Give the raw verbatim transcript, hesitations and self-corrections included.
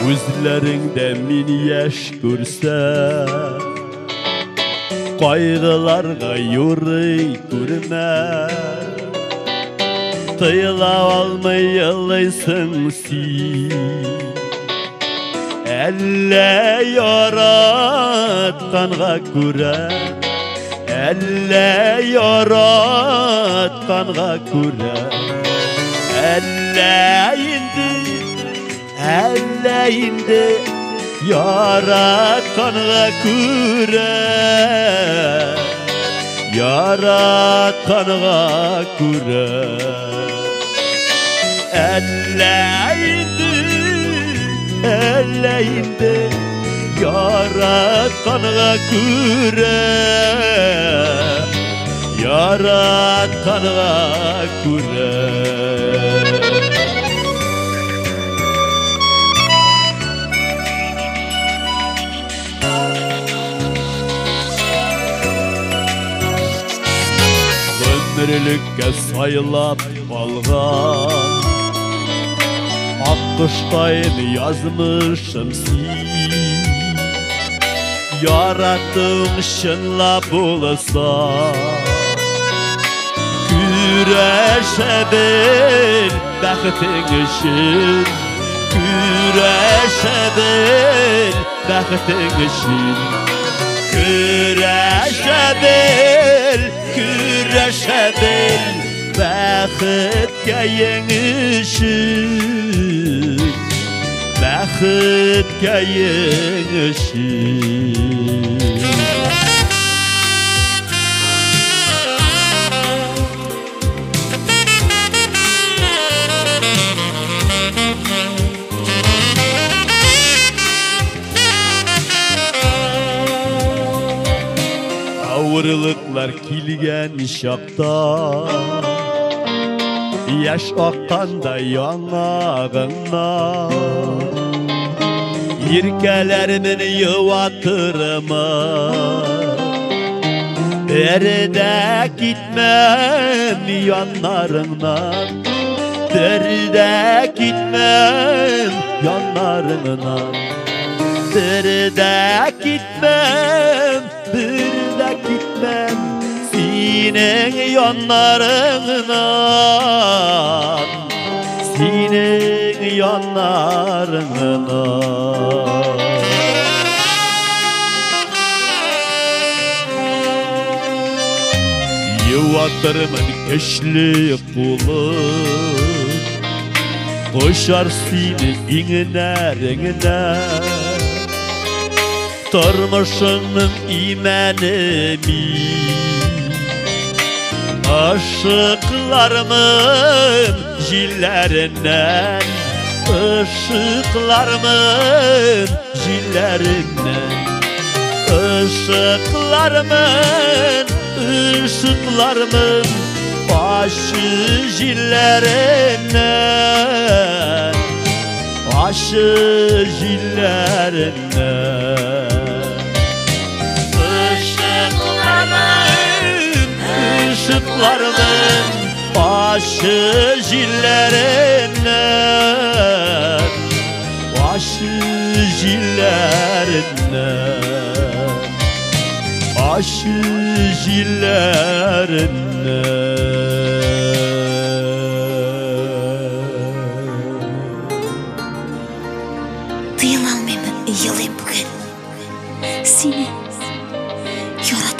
Gözlerinde min yaş görse Kaygılarga yuri görme Tıyla almay yalaysın sen Elle yaratkanga göre Elle yaratkanga göre Elle indi Elle indi yaratkanga göre Yaratkanga göre Elle indi Elle indi yaratkanga göre Yaratkanga göre Ömürlükке sayılap algan Akkıştayını yazmışım sen Yarattığın şınla bulsa Güreşebil bəxtin için Güreşebil bəxtin için Güreşebil Güreşebil bəxtə yenişin Bəxtə yenişin Ağırlıklar kilgen şakta Yaş akkanda yanağına Yirkelerimin yuvatırma Derde gitmem yanlarından Derde gitmem yanlarından Derde gitmem Derde gitmem Senin yanlarından Senin yanlarından Yuvatırımın keşli kulu Koşar seni inine rengine Turmuşunun imenimi Işıklarımın jillerinden Işıklarımın jillerinden Işıklarımın, ışıklarımın başı jillerinden Başı jillerinden Işıklarımın başı jillerinden Başı jillerinden Başı jillerinden Tıyıla almayayım, yılayım bugün Seni yaratkanım